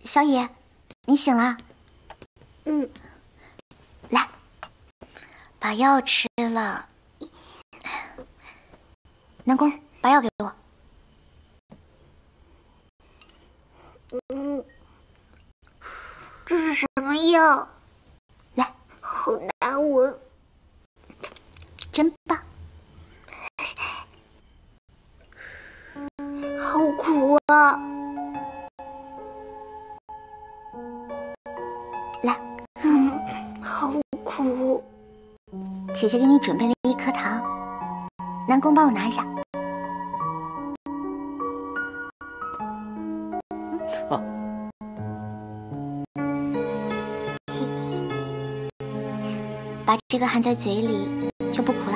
小野，你醒了？ 嗯。 来，把药吃了。南宫，把药给我。 这是什么药？ 来， 好难闻。 真棒。 好苦啊！ 来， 好苦。 姐姐给你准备了一颗糖，南宫帮我拿一下。把这个含在嘴里就不苦了。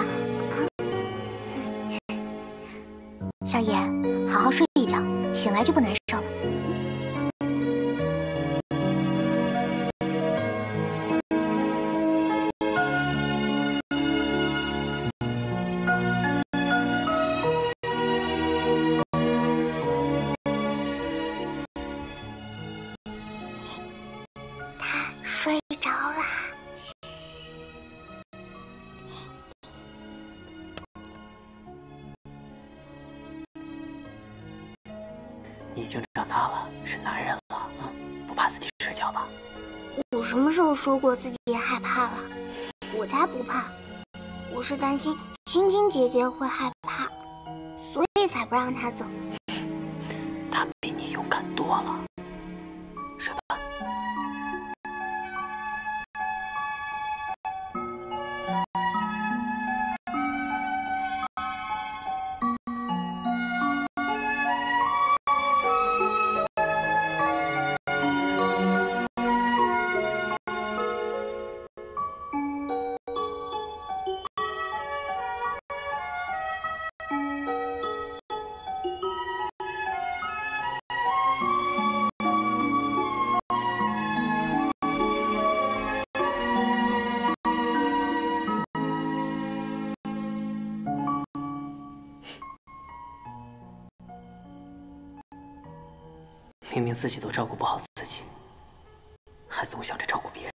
小野，好好睡一觉，醒来就不难受了。 他睡着啦。 你已经长大了，是男人了，不怕自己睡觉吧？ 我什么时候说过自己也害怕了？我才不怕，我是担心青青姐姐会害怕，所以才不让她走。 她比你勇敢多了，睡吧。明明自己都照顾不好自己，还总想着照顾别人。